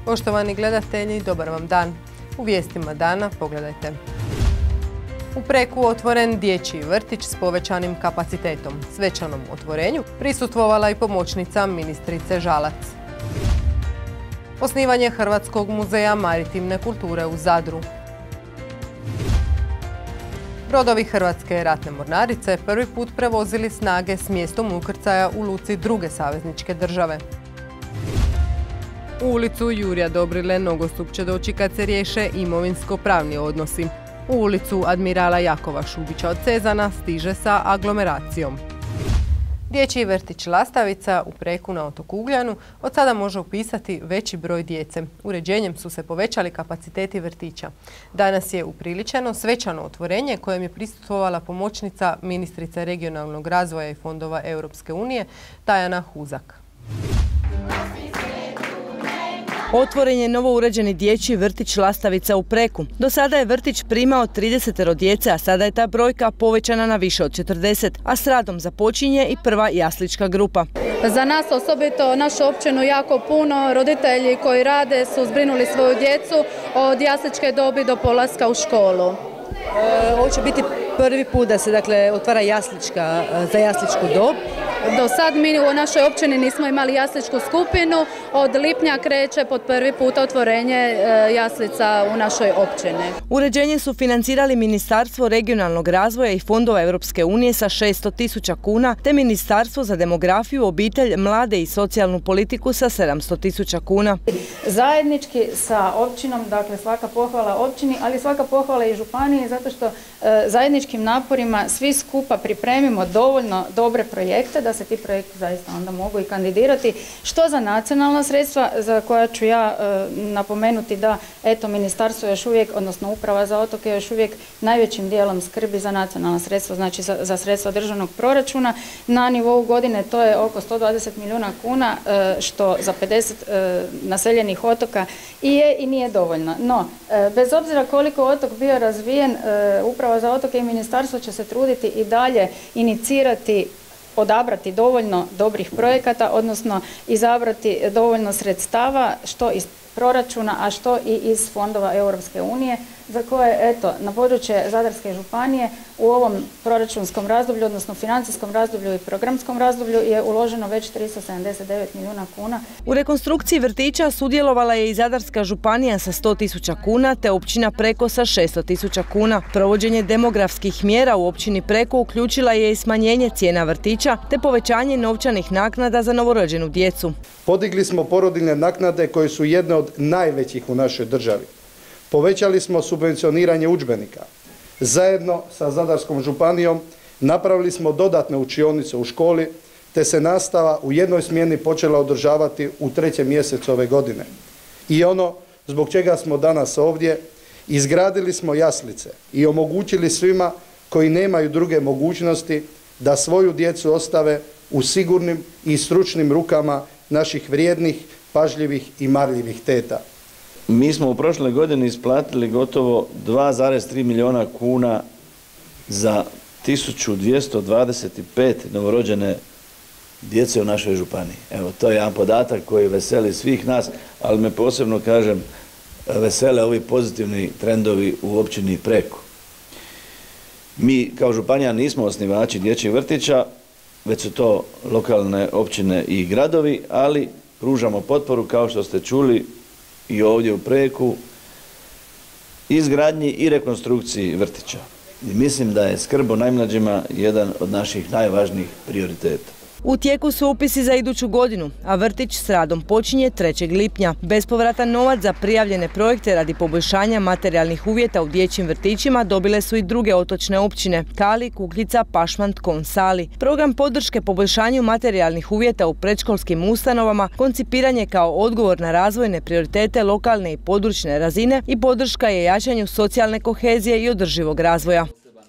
Poštovani gledatelji, dobar vam dan. U vijestima dana pogledajte. U Preku otvoren dječji vrtić s povećanim kapacitetom. Svečanom otvorenju prisustvovala i pomoćnica ministrice Žalac. Osnivanje Hrvatskog muzeja maritimne kulture u Zadru. Brodovi Hrvatske ratne mornarice prvi put prevozili snage s mjestom ukrcaja u luci druge savezničke države. U ulicu Jurja Dobrile nogostup će doći kad se riješe imovinsko-pravni odnosi. U ulicu admirala Jakova Šubića od Cezana stiže sa aglomeracijom. Dječji vrtić Lastavica u Preku na otoku Ugljanu od sada može upisati veći broj djece. Uređenjem su se povećali kapaciteti vrtića. Danas je upriličeno svečano otvorenje kojem je prisustvovala pomoćnica ministrice regionalnog razvoja i fondova Europske unije Tajana Huzak. Otvoren je novo uređeni dječji vrtić Lastavica u Preku. Do sada je vrtić primao 30 djece, a sada je ta brojka povećana na više od 40, a s radom započinje i prva jaslička grupa. Za nas osobito, našu općinu, jako puno roditelji koji rade su zbrinuli svoju djecu od jasličke dobi do polaska u školu. Ovo će biti prvi put da se otvara jaslička za jasličku dob. Do sad mi u našoj općini nismo imali jasličku skupinu. Od lipnja kreće pod prvi put otvorenje jaslica u našoj općini. Uređenje su financirali Ministarstvo regionalnog razvoja i fondova Europske unije sa 600.000 kuna, te Ministarstvo za demografiju, obitelj, mlade i socijalnu politiku sa 700.000 kuna. Zajednički sa općinom, dakle svaka pohvala općini, ali svaka pohvala i županiji, zato što zajedničkim naporima svi skupa pripremimo dovoljno dobre projekte da se ti projekti zaista onda mogu i kandidirati, što za nacionalna sredstva, za koja ću ja napomenuti da ministarstvo još uvijek, odnosno uprava za otoke još uvijek najvećim dijelom skrbi za nacionalna sredstva, znači za sredstva državnog proračuna. Na nivou godine to je oko 120 milijuna kuna, što za 50 naseljenih otoka i je i nije dovoljno. No, bez obzira koliko otok bio razvijen, uprava za otoke i ministarstvo će se truditi i dalje inicirati, odabrati dovoljno dobrih projekata, odnosno izabrati dovoljno sredstava, što iz proračuna, a što i iz fondova Europske unije, za koje, na područje Zadarske županije u ovom proračunskom razdoblju, odnosno financijskom razdoblju i programskom razdoblju je uloženo već 379 milijuna kuna. U rekonstrukciji vrtića sudjelovala je i Zadarska županija sa 100.000 kuna, te općina Preko sa 600.000 kuna. Provođenje demografskih mjera u općini Preko uključila je i smanjenje cijena vrtića, te povećanje novčanih naknada za novorođenu djecu. Podigli smo porodiljne naknade koje su jedne od najvećih u našoj državi. Povećali smo subvencioniranje udžbenika. Zajedno sa Zadarskom županijom napravili smo dodatne učionice u školi, te se nastava u jednoj smjeni počela održavati u 3. mjesecu ove godine. I ono zbog čega smo danas ovdje, izgradili smo jaslice i omogućili svima koji nemaju druge mogućnosti da svoju djecu ostave u sigurnim i stručnim rukama naših vrijednih, pažljivih i marljivih teta. Mi smo u prošloj godini isplatili gotovo 2,3 milijuna kuna za 1225 novorođene djece u našoj županiji. Evo, to je jedan podatak koji veseli svih nas, ali me posebno, kažem, vesele ovi pozitivni trendovi u općini Preko. Mi kao županija nismo osnivači dječjih vrtića, već su to lokalne općine i gradovi, ali pružamo potporu, kao što ste čuli, i ovdje u Preku, izgradnji i rekonstrukciji vrtića. I mislim da je skrb o najmlađima jedan od naših najvažnijih prioriteta. U tijeku su upisi za iduću godinu, a vrtić s radom počinje 3. lipnja. Bespovratan novac za prijavljene projekte radi poboljšanja materijalnih uvjeta u dječjim vrtićima dobile su i druge otočne općine: Kali, Kukljica, Pašman, Tkon, Sali. Program podrške poboljšanju materijalnih uvjeta u predškolskim ustanovama koncipiran je kao odgovor na razvojne prioritete lokalne i područne razine i podrška je jačanju socijalne kohezije i održivog razvoja.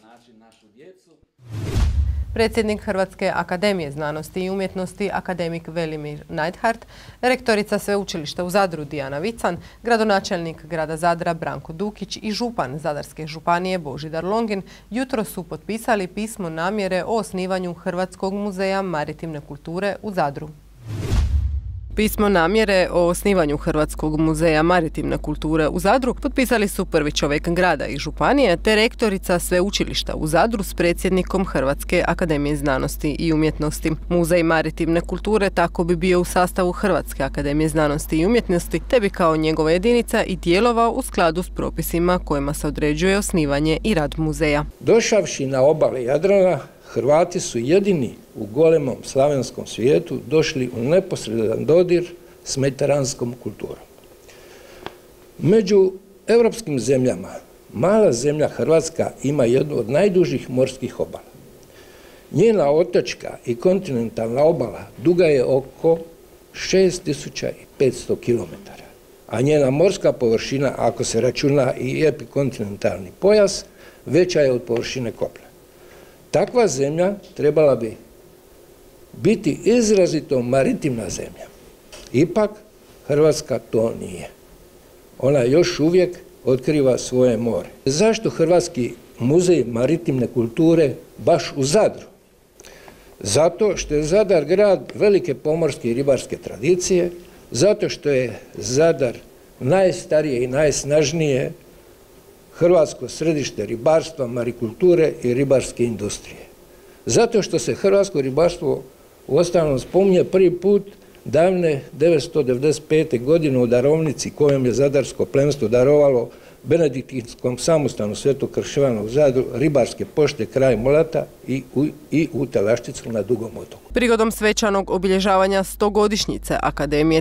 Predsjednik Hrvatske akademije znanosti i umjetnosti akademik Velimir Neidhardt, rektorica Sveučilišta u Zadru Dijana Vican, gradonačelnik grada Zadra Branko Dukić i župan Zadarske županije Božidar Longin jutros su potpisali pismo namjere o osnivanju Hrvatskog muzeja maritimne kulture u Zadru. Pismo namjere o osnivanju Hrvatskog muzeja maritimne kulture u Zadru potpisali su prvi čovjek grada i županije te rektorica sveučilišta u Zadru s predsjednikom Hrvatske akademije znanosti i umjetnosti. Muzej maritimne kulture tako bi bio u sastavu Hrvatske akademije znanosti i umjetnosti te bi kao njegova jedinica i djelovao u skladu s propisima kojima se određuje osnivanje i rad muzeja. Došavši na obale Jadrana, Hrvati su jedini u golemom slavenskom svijetu došli u neposredan dodir s mediteranskom kulturom. Među europskim zemljama mala zemlja Hrvatska ima jednu od najdužih morskih obala. Njena otočka i kontinentalna obala duga je oko 6500 km, a njena morska površina, ako se računa i epikontinentalni pojas, veća je od površine kopna. Takva zemlja trebala bi biti izrazito maritimna zemlja. Ipak Hrvatska to nije. Ona još uvijek otkriva svoje more. Zašto Hrvatski muzej maritimne kulture baš u Zadru? Zato što je Zadar grad velike pomorske i ribarske tradicije, zato što je Zadar najstarije i najsnažnije hrvatsko središte ribarstva, marikulture i ribarske industrije. Zato što se hrvatsko ribarstvo uostalom spominje prvi put davne 995. godine u darovnici kojom je zadarsko plemstvo darovalo benediktinskom samostanu Svetog Krševana u Zadru ribarske pošte kraj Molata i u Telaščicu na Dugom otoku. Prigodom svečanog obilježavanja 100-godišnjice Akademije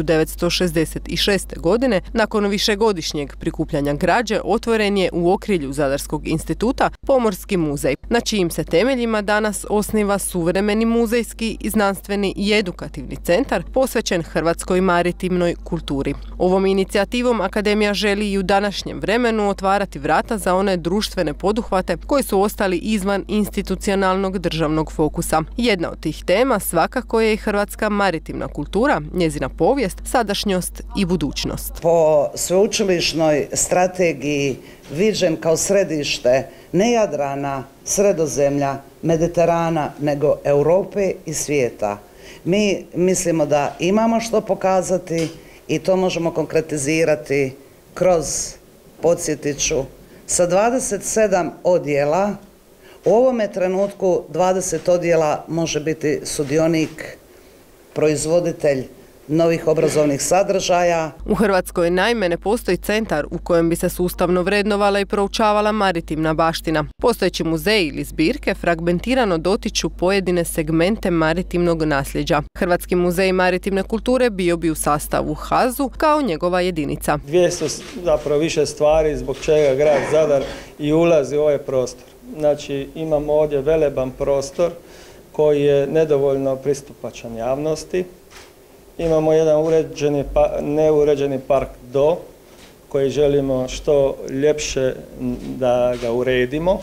1966. godine, nakon višegodišnjeg prikupljanja građe, otvoren je u okrilju Zadarskog instituta Pomorski muzej, na čijim se temeljima danas osniva suvremeni muzejski, znanstveni i edukativni centar posvećen hrvatskoj maritimnoj kulturi. Ovom inicijativom Akademija želi i u današnjem vremenu otvarati vrata za one društvene poduhvate koji su ostali izvan institucionalnog državnog fokusa. Jedna od tih tema svakako je i hrvatska maritimna kultura, njezina povijest, sadašnjost i budućnost. Po sveučilišnoj strategiji viđen kao središte ne Jadrana, Sredozemlja, Mediterana, nego Europe i svijeta. Mi mislimo da imamo što pokazati i to možemo konkretizirati kroz, podsjetit ću, sa 27 odjela. U ovome trenutku 20 odjela može biti sudionik, proizvoditelj novih obrazovnih sadržaja. U Hrvatskoj naime ne postoji centar u kojem bi se sustavno vrednovala i proučavala maritimna baština. Postojeći muzeji ili zbirke fragmentirano dotiču pojedine segmente maritimnog nasljeđa. Hrvatski muzej maritimne kulture bio bi u sastavu HAZU kao njegova jedinica. 200 zapravo više stvari zbog čega grad Zadar i ulazi u ovaj prostor. Znači imamo ovdje veleban prostor koji je nedovoljno pristupačan javnosti. Imamo jedan neuređeni park do koji želimo što ljepše da ga uredimo,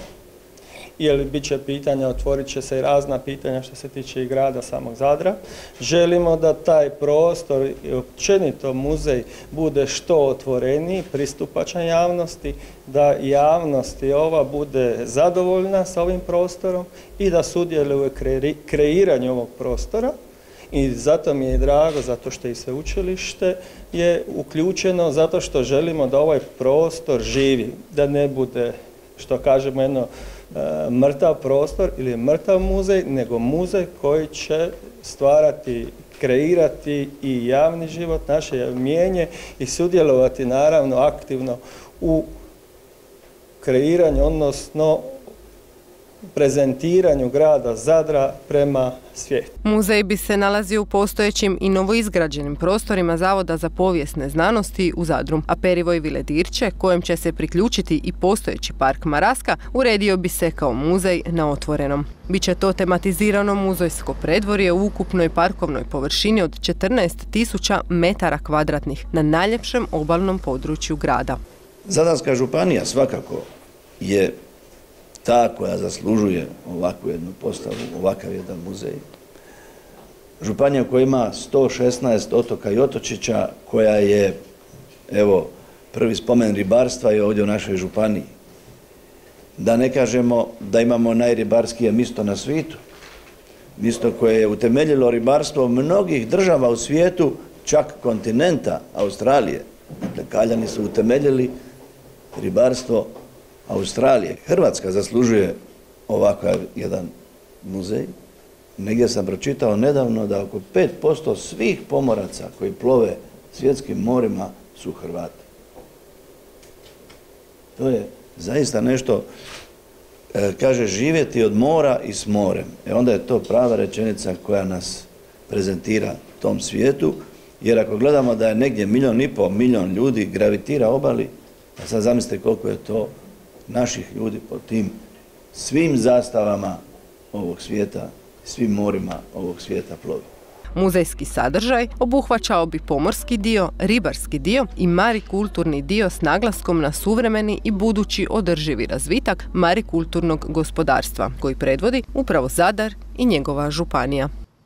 jer bit će pitanja, otvorit će se i razna pitanja što se tiče i grada samog Zadra. Želimo da taj prostor i općenito muzej bude što otvoreniji, pristupačan javnosti, da javnost i ova bude zadovoljna sa ovim prostorom i da sudjeluje u kreiranju ovog prostora. I zato mi je drago, zato što i sveučilište je uključeno, zato što želimo da ovaj prostor živi, da ne bude, što kažemo, jedno mrtav prostor ili mrtav muzej, nego muzej koji će stvarati, kreirati i javni život, naše mjenje i sudjelovati naravno aktivno u kreiranju, odnosno prezentiranju grada Zadra prema svijetu. Muzej bi se nalazio u postojećim i novoizgrađenim prostorima Zavoda za povijesne znanosti u Zadru, a Perivoj Viledirče, kojem će se priključiti i postojeći park Maraska, uredio bi se kao muzej na otvorenom. Biće to tematizirano muzejsko predvorje u ukupnoj parkovnoj površini od 14.000 metara kvadratnih na najljepšem obalnom području grada. Zadarska županija svakako je ta koja zaslužuje ovakvu jednu postavu, ovakav jedan muzej. Županija koja ima 116 otoka i otočića, koja je, evo, prvi spomen ribarstva je ovdje u našoj županiji. Da ne kažemo da imamo najribarskije mjesto na svijetu. isto koje je utemeljilo ribarstvo mnogih država u svijetu, čak kontinenta Australije. Dakle, Kaljani su utemeljili ribarstvo Australije. Hrvatska zaslužuje ovakav jedan muzej. Negdje sam pročitao nedavno da oko 5% svih pomoraca koji plove svjetskim morima su Hrvati. To je zaista nešto, kaže, živjeti od mora i s morem. Onda je to prava rečenica koja nas prezentira tom svijetu, jer ako gledamo da je negdje 1,5 milijuna ljudi gravitira obali, a sad zamislite koliko je to naših ljudi po tim svim zastavama ovog svijeta, svim morima ovog svijeta plovi. Muzejski sadržaj obuhvaćao bi pomorski dio, ribarski dio i marikulturni dio s naglaskom na suvremeni i budući održivi razvitak marikulturnog gospodarstva, koji predvodi upravo Zadar i njegova županija.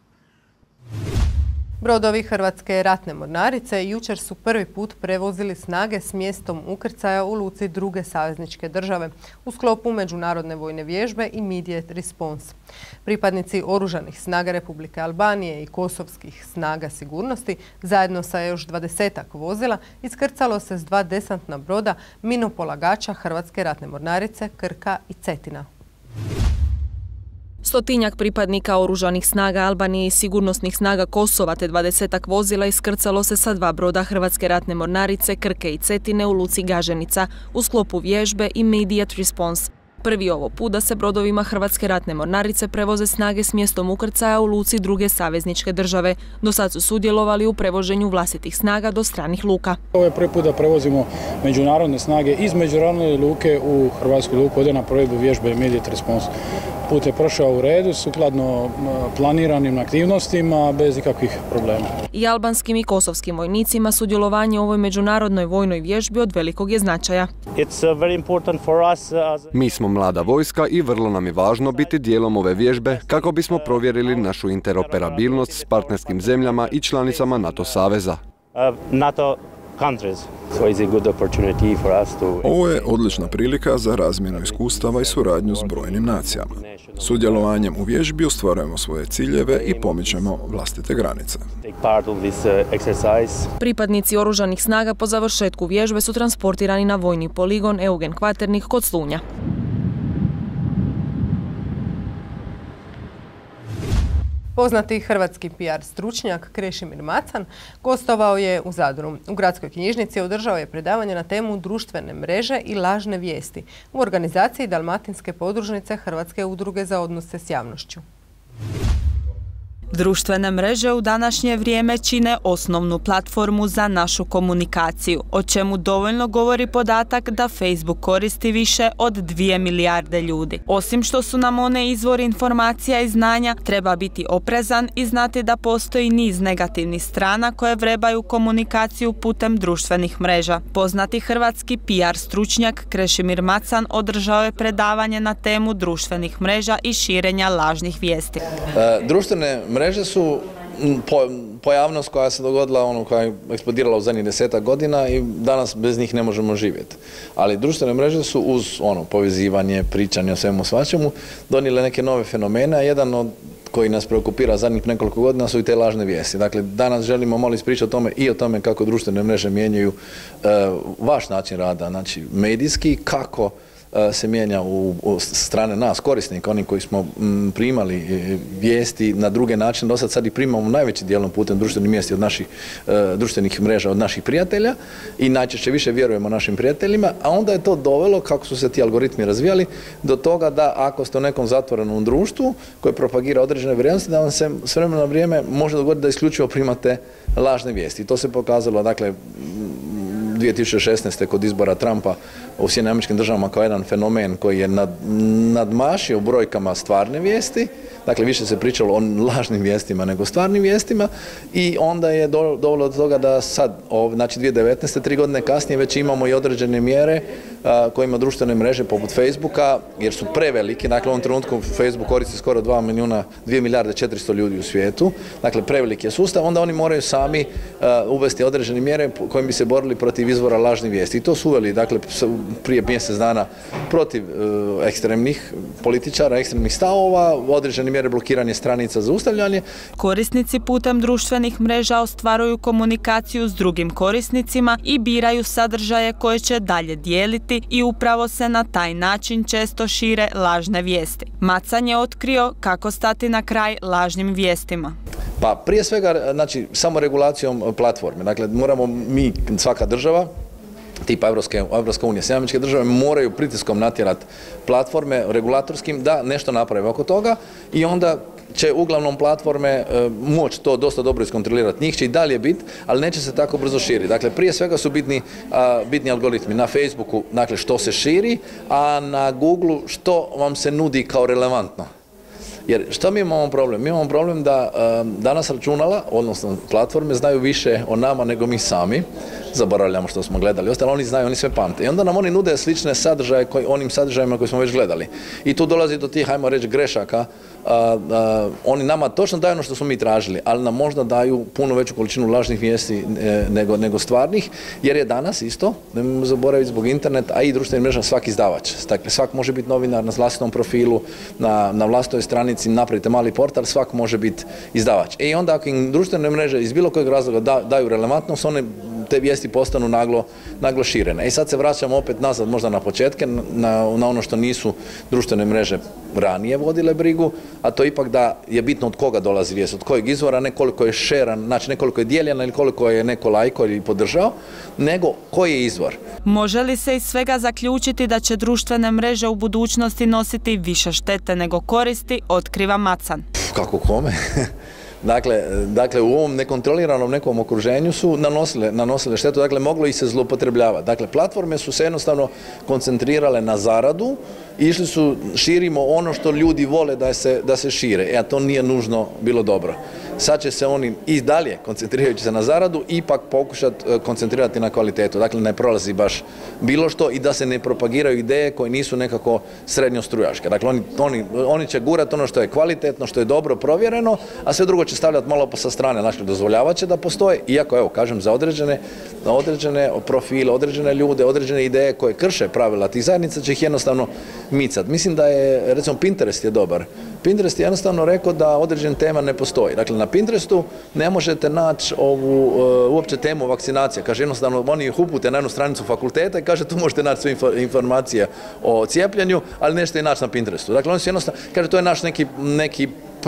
Brodovi Hrvatske ratne mornarice jučer su prvi put prevozili snage s mjestom ukrcaja u luci druge savezničke države u sklopu međunarodne vojne vježbe Immediate Response. Pripadnici oružanih snaga Republike Albanije i kosovskih snaga sigurnosti zajedno sa još 20-ak vozila iskrcalo se s 2 desantna broda minopolagača Hrvatske ratne mornarice Krka i Cetina. Stotinjak pripadnika oružanih snaga Albanije i sigurnosnih snaga Kosova te 20-ak vozila iskrcalo se sa 2 broda Hrvatske ratne mornarice Krke i Cetine u luci Gaženica u sklopu vježbe Immediate Response. Prvi ovo put da se brodovima Hrvatske ratne mornarice prevoze snage s mjestom ukrcaja u luci druge savezničke države. Do sad su sudjelovali u prevoženju vlastitih snaga do stranih luka. Ovo je prvi put da prevozimo međunarodne snage iz međunarodne luke u Hrvatsku luku, ovdje na provedbu vježbe Immediate Response. Put je prošao u redu, sukladno planiranim aktivnostima, bez ikakvih problema. I albanskim i kosovskim vojnicima sudjelovanje u ovoj međunarodnoj vojnoj vježbi od velikog je značaja. Mi smo mlada vojska i vrlo nam je važno biti dijelom ove vježbe kako bismo provjerili našu interoperabilnost s partnerskim zemljama i članicama NATO saveza. Ovo je odlična prilika za razmjenu iskustava i suradnju s brojnim nacijama. Sudjelovanjem u vježbi ostvarujemo svoje ciljeve i pomičemo vlastite granice. Pripadnici oružanih snaga po završetku vježbe su transportirani na vojni poligon Eugen Kvaternik kod Slunja. Poznati hrvatski PR stručnjak Krešimir Macan gostovao je u Zadru. U gradskoj knjižnici održao je predavanje na temu društvene mreže i lažne vijesti u organizaciji Dalmatinske podružnice Hrvatske udruge za odnose s javnošću. Društvene mreže u današnje vrijeme čine osnovnu platformu za našu komunikaciju, o čemu dovoljno govori podatak da Facebook koristi više od 2 milijarde ljudi. Osim što su nam one izvor informacija i znanja, treba biti oprezan i znati da postoji niz negativnih strana koje vrebaju komunikaciju putem društvenih mreža. Poznati hrvatski PR stručnjak Krešimir Macan održao je predavanje na temu društvenih mreža i širenja lažnih vijesti. Društvene mreže su pojavnost koja se dogodila, koja je eksplodirala u zadnjih 10-ak godina i danas bez njih ne možemo živjeti. Ali društvene mreže su uz povezivanje, pričanje o svemu svačemu donijele neke nove fenomene, a jedan od koji nas preokupira zadnjih nekoliko godina su i te lažne vijesti. Dakle, danas želimo malo ispričati o tome kako društvene mreže mijenjaju vaš način rada, znači medijski, kako se mijenja u strane nas, korisnika, oni koji smo primali vijesti na druge načine, do sad ih primamo najveći dijelom putem društvenih mreža od naših prijatelja i najčešće više vjerujemo našim prijateljima, a onda je to dovelo, kako su se ti algoritmi razvijali, do toga da ako ste u nekom zatvorenom društvu koje propagira određene vrijednosti, da vam se s vremena na vrijeme može dogoditi da isključivo primate lažne vijesti. I to se pokazalo, dakle, 2016. kod izbora Trumpa u Sjedinjenim Američkim Državama kao jedan fenomen koji je nadmašio brojkama stvarne vijesti. Dakle, više se pričalo o lažnim vijestima nego stvarnim vijestima i onda je dovelo do toga da sad, znači 2019. 3 godine kasnije već imamo i određene mjere kojima društvene mreže poput Facebooka, jer su preveliki, dakle u ovom trenutku Facebook koristi skoro 2 milijarde 400 ljudi u svijetu, dakle preveliki je sustav, onda oni moraju sami uvesti određene mjere kojim bi se borili protiv izvora lažnih vijesti. I to su uveli, dakle prije mjesec dana protiv ekstremnih političara, ekstremnih stavova, određene mjere blokiranje stranica za ustavljanje. Korisnici putem društvenih mreža ostvaruju komunikaciju s drugim korisnicima i biraju sadržaje koje će dalje dijeliti i upravo se na taj način često šire lažne vijesti. Macan je otkrio kako stati na kraj lažnim vijestima. Pa prije svega, znači, samo regulacijom platforme. Dakle, moramo mi, svaka država, tipa Evropska unija, Sjedinjene Američke Države, moraju pritiskom natjerati platforme regulatorskim da nešto naprave oko toga i onda će uglavnom platforme moći to dosta dobro iskontrolirati. Njih će i dalje biti, ali neće se tako brzo širiti. Dakle, prije svega su bitni algoritmi. Na Facebooku, dakle, što se širi, a na Googleu što vam se nudi kao relevantno. Jer što mi imamo problem? Mi imamo problem da danas računala, odnosno platforme, znaju više o nama nego mi sami. Zaboravljamo što smo gledali. Ostalo oni znaju, oni sve pamte. I onda nam oni nude slične sadržaje onim sadržajima koje smo već gledali. I tu dolazi do tih, hajmo reći, grešaka. Oni nama točno daju ono što smo mi tražili, ali nam možda daju puno veću količinu lažnih vijesti nego stvarnih, jer je danas isto, nemojmo zaboraviti, zbog interneta, a i društvenih mreža, svaki izdavač. Dakle, svak može biti novinar na vlastitom profilu, na vlastitoj stranici, napravite mali portal, svak može biti izdavač. I onda ako im društvene mreže iz bilo kojeg razloga daju relevantnost, one te vijesti postanu naglo širene. I sad se vraćamo opet nazad možda na početke, na ono što nisu društvene mreže ranije vodile brigu, a to ipak da je bitno od koga dolazi vijest, od kojeg izvora, ne koliko je šeran, znači ne koliko je dijeljena ili koliko je neko lajko ili podržao, nego koji je izvor. Može li se iz svega zaključiti da će društvene mreže u budućnosti nositi više štete nego koristi, otkriva Macan? Kako kome? Dakle, u ovom nekontroliranom nekom okruženju su nanosile štetu, dakle, moglo ih se zloupotrebljavati. Dakle, platforme su se jednostavno koncentrirale na zaradu, išli su, širimo ono što ljudi vole da se šire, a to nije nužno bilo dobro. Sad će se oni i dalje, koncentrirajući se na zaradu, ipak pokušati koncentrirati na kvalitetu. Dakle, ne prolazi baš bilo što i da se ne propagiraju ideje koje nisu nekako srednjostrujaške. Dakle, oni će gurati ono što je kvalitetno, što je dobro provjereno, a sve drugo će stavljati malo sa strane. Dakle, dozvoljavat će da postoje, iako, evo, kažem, za određene profile, određene ljude, određene ideje koje krše pravila tih zajednica će ih jednostavno micati. Mislim da je, recimo, Pinterest je dobar. Pinterest je jednostavno rekao da određena tema ne postoji. Dakle, na Pinterestu ne možete naći uopće temu vakcinacije. Kaže, jednostavno, oni ih upute na jednu stranicu fakulteta i kaže, tu možete naći sve informacije o cijepljenju, ali nećete ih naći na Pinterestu. Dakle, oni su jednostavno, kaže, to je naš neki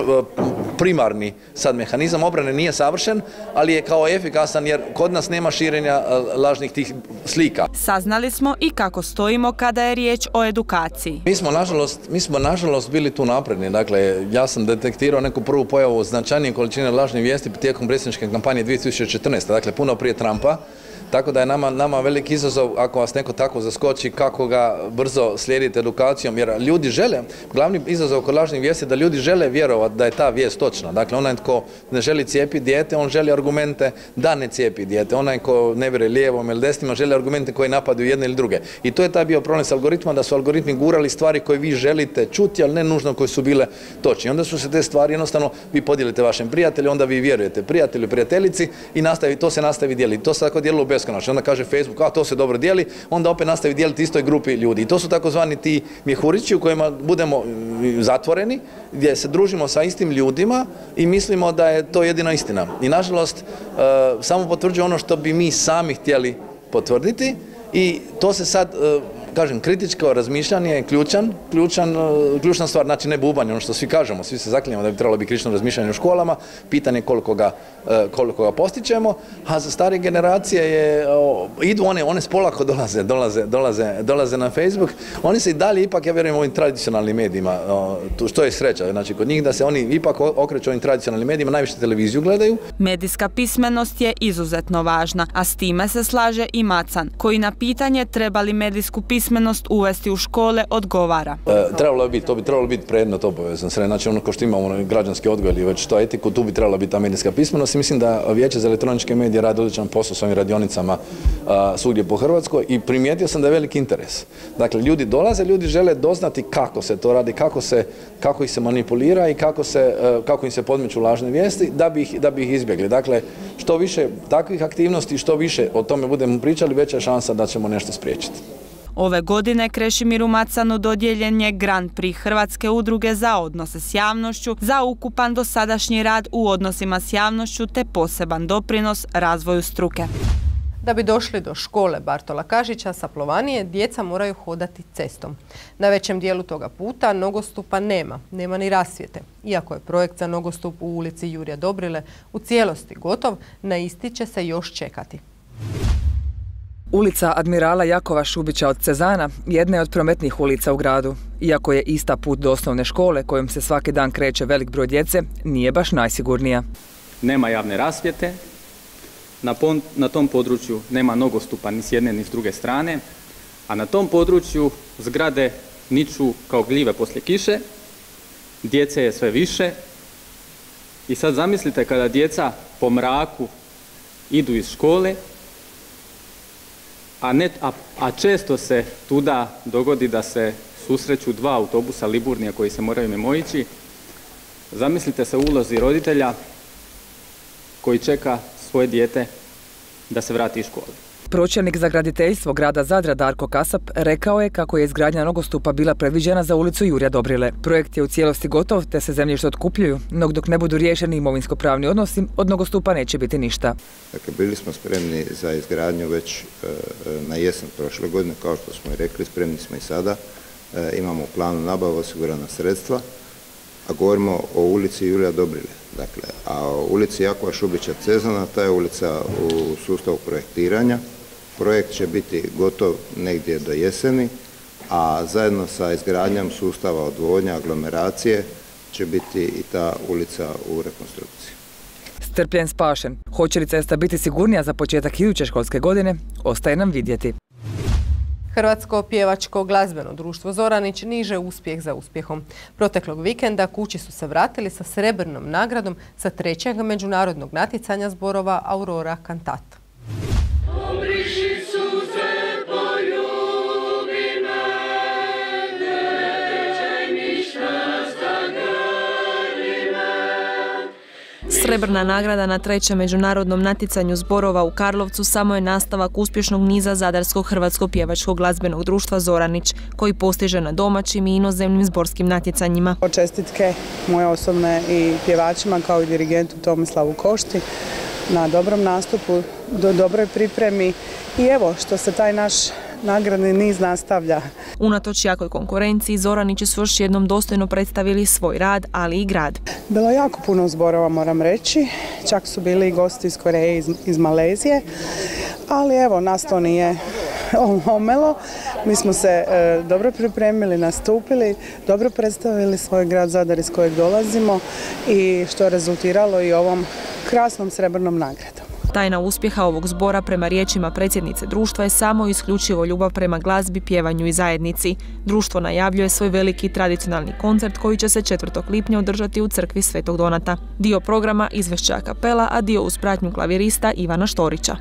primarni sad mehanizam obrane, nije savršen, ali je kao efikasan jer kod nas nema širenja lažnih tih slika. Saznali smo i kako stojimo kada je riječ o edukaciji. Mi smo nažalost bili tu napredni. Dakle, ja sam detektirao neku prvu pojavu značajnije količine lažnih vijesti tijekom predsjedničke kampanje 2014. Dakle, puno prije Trumpa. Tako da je nama veliki izazov, ako vas neko tako zaskoči, kako ga brzo slijedite edukacijom, jer ljudi žele, glavni izazov kod lažnih vijesti je da ljudi žele vjerovati da je ta vijest točna. Dakle, onaj tko ne želi cijepiti dijete, on želi argumente da ne cijepi dijete. Onaj ko ne vjeruje lijevom ili desnima, želi argumente koji napadaju jedne ili druge. I to je taj bio problem s algoritmima, da su algoritmi gurali stvari koje vi želite čuti, ali ne nužno koje su bile točne. Onda su se te stvari jednostavno, vi podijelite vašem prijatelju, onda vi vjerujete prijatelju, prijateljici i to se nastavi dijeliti. To se tako dijelilo beskonačno. Onda kaže Facebook, a to se dobro dijeli, onda opet nastavi dijeliti istoj grupi ljudi. I to su takozvani ti mjehurići u kojima budemo zatvoreni, gdje se družimo sa istim ljudima i mislimo da je to jedina istina. I nažalost, samo potvrđuje ono što bi mi sami htjeli potvrditi i to se sad, kažem, kritičko razmišljanje je ključna stvar, znači ne bubanje, ono što svi kažemo, svi se zaklinjamo da bi trebalo biti kritično razmišljanje u školama, pitanje koliko ga postičemo, a za starije generacije idu one spolako dolaze na Facebook, oni se i dalje ipak, ja vjerujem, ovim tradicionalnim medijima, što je sreća, znači kod njih da se oni ipak okreću ovim tradicionalnim medijima, najviše televiziju gledaju. Medijska pismenost je izuzetno važna, a s time se slaže i Macan, koji na pitanje treba li medijsku pismenost uvesti u škole odgovara. To bi trebalo biti predmet obavezan. Znači ono ko što imamo građanski odgoj ili već to etiku, tu bi trebala biti ta medijska pismenost i mislim da Vijeće za elektroničke medije radi odličan posao s ovim radionicama svugdje po Hrvatskoj i primijetio sam da je veliki interes. Dakle, ljudi dolaze, ljudi žele doznati kako se to radi, kako ih se manipulira i kako im se podmeću lažne vijesti da bi ih izbjegli. Dakle, što više takvih aktivnosti, što više o tome budemo pričali, veća je šansa da ćemo nešto spriječiti. Ove godine Krešimiru Macanu dodijeljen je Grand Prix Hrvatske udruge za odnose s javnošću za ukupan dosadašnji rad u odnosima s javnošću te poseban doprinos razvoju struke. Da bi došli do škole Bartola Kažića sa Plovanije, djeca moraju hodati cestom. Na većem dijelu toga puta nogostupa nema ni rasvjete. Iako je projekt za nogostup u ulici Jurija Dobrile u cijelosti gotov, na isti će se još čekati. Ulica Admirala Jakova Šubića od Cezana jedna je od prometnih ulica u gradu. Iako je ista put do osnovne škole kojom se svaki dan kreće velik broj djece, nije baš najsigurnija. Nema javne rasvjete. Na tom području nema nogostupa ni s jedne ni s druge strane, a na tom području zgrade niču kao gljive poslije kiše, djece je sve više i sad zamislite kada djeca po mraku idu iz škole, a često se tuda dogodi da se susreću dva autobusa Liburnija koji se moraju mimoići, zamislite se u ulozi roditelja koji čeka svoje dijete da se vrati iz škole. Pročelnik za graditeljstvo grada Zadra Darko Kasap rekao je kako je izgradnja nogostupa bila predviđena za ulicu Jurija Dobrile. Projekt je u cijelosti gotov te se zemljište otkupljuju, no dok ne budu riješeni imovinsko-pravni odnosi, od nogostupa neće biti ništa. Dakle, bili smo spremni za izgradnju već na jesen prošle godine, kao što smo i rekli, spremni smo i sada. Imamo u planu nabave osigurana sredstva, a govorimo o ulici Jurija Dobrile. Dakle, a o ulici Jakova Šubića Cezana, ta je ulica u sustavu projektiranja. Projekt će biti gotov negdje do jeseni, a zajedno sa izgradnjom sustava odvodnja, aglomeracije će biti i ta ulica u rekonstrukciji. Strpljen spašen. Hoće li cesta biti sigurnija za početak iduće školske godine, ostaje nam vidjeti. Hrvatsko pjevačko glazbeno društvo Zoranić niže uspjeh za uspjehom. Proteklog vikenda kući su se vratili sa srebrnom nagradom sa 3. međunarodnog natjecanja zborova Aurora Kantat. Srebrna nagrada na 3. međunarodnom natjecanju zborova u Karlovcu samo je nastavak uspješnog niza Zadarskog hrvatskog pjevačkog glazbenog društva Zoranić, koji postiže na domaćim i inozemnim zborskim natjecanjima. Čestitke moje osobne i pjevačima kao i dirigentu Tomislavu Košti na dobrom nastupu, dobroj pripremi i evo što se taj naš nagradni niz nastavlja. Unatoč jakoj konkurenciji, Zoranići su još jednom dostojno predstavili svoj rad, ali i grad. Bilo je jako puno zborova, moram reći. Čak su bili i gosti iz Koreje, iz Malezije. Ali evo, nas to nije omelo. Mi smo se dobro pripremili, nastupili, dobro predstavili svoj grad Zadar iz kojeg dolazimo i što je rezultiralo i ovom krasnom srebrnom nagradom. Tajna uspjeha ovog zbora prema riječima predsjednice društva je samo isključivo ljubav prema glazbi, pjevanju i zajednici. Društvo najavljuje svoj veliki tradicionalni koncert koji će se 4. lipnja održati u crkvi Svetog Donata. Dio programa izvešće a kapela, a dio uz pratnju klavirista Ivana Štorića.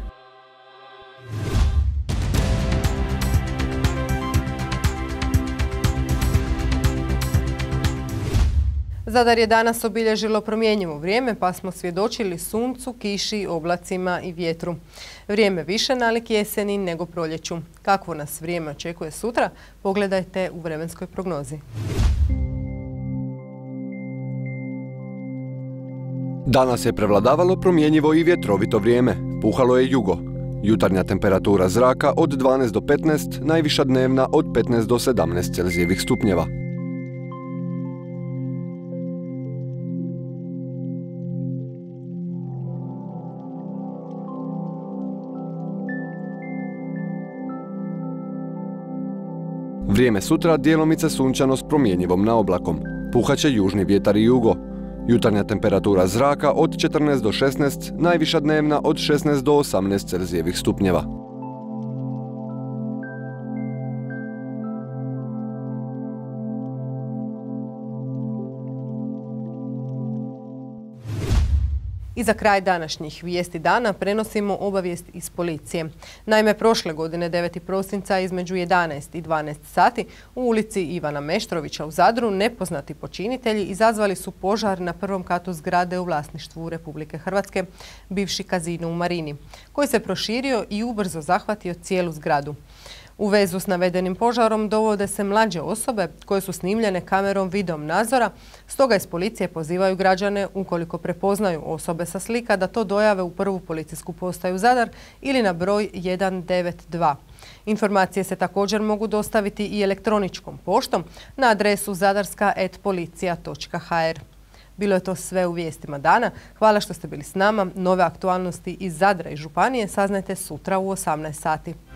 Zadar je danas obilježilo promjenjivo vrijeme, pa smo svjedočili suncu, kiši, oblacima i vjetru. Vrijeme više nalik jeseni nego proljeću. Kakvo nas vrijeme očekuje sutra, pogledajte u vremenskoj prognozi. Danas je prevladavalo promjenjivo i vjetrovito vrijeme. Puhalo je jugo. Jutarnja temperatura zraka od 12 do 15, najviša dnevna od 15 do 17 Celzijevih stupnjeva. Vrijeme sutra djelomice sunčano s promjenjivom na oblakom. Puhaće južni vjetar i jugo. Jutarnja temperatura zraka od 14 do 16, najviša dnevna od 16 do 18 Celzijevih stupnjeva. I za kraj današnjih vijesti dana prenosimo obavijest iz policije. Naime, prošle godine 9. prosinca između 11 i 12 sati u ulici Ivana Meštrovića u Zadru nepoznati počinitelji izazvali su požar na prvom katu zgrade u vlasništvu Republike Hrvatske, bivši kazino u Marini, koji se proširio i ubrzo zahvatio cijelu zgradu. U vezu s navedenim požarom dovode se mlađe osobe koje su snimljene kamerom videom nadzora, stoga iz policije pozivaju građane ukoliko prepoznaju osobe sa slika da to dojave u prvu policijsku postaju Zadar ili na broj 192. Informacije se također mogu dostaviti i elektroničkom poštom na adresu zadarska@policija.hr. Bilo je to sve u vijestima dana. Hvala što ste bili s nama. Nove aktualnosti iz Zadra i županije saznajte sutra u 18 sati.